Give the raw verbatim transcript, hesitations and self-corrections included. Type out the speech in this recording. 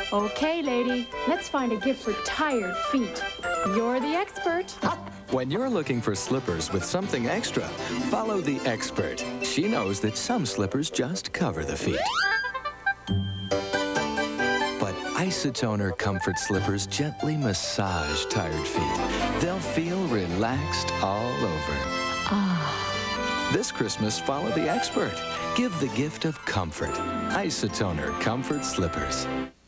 Okay, lady, let's find a gift for tired feet. You're the expert. When you're looking for slippers with something extra, follow the expert. She knows that some slippers just cover the feet. But Isotoner Comfort Slippers gently massage tired feet. They'll feel relaxed all over. Ah. This Christmas, follow the expert. Give the gift of comfort. Isotoner Comfort Slippers.